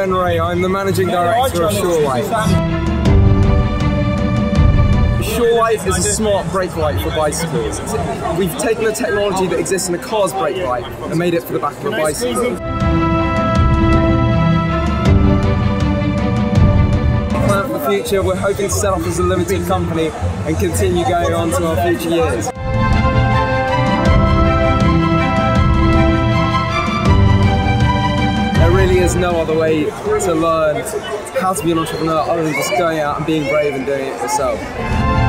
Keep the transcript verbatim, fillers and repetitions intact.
Ben Ray, I'm the Managing Director of SureLight. SureLight is a smart brake light for bicycles. We've taken the technology that exists in a car's brake light and made it for the back of a bicycle. Plan for the future, we're hoping to set up as a limited company and continue going on to our future years. There really is no other way to learn how to be an entrepreneur other than just going out and being brave and doing it yourself.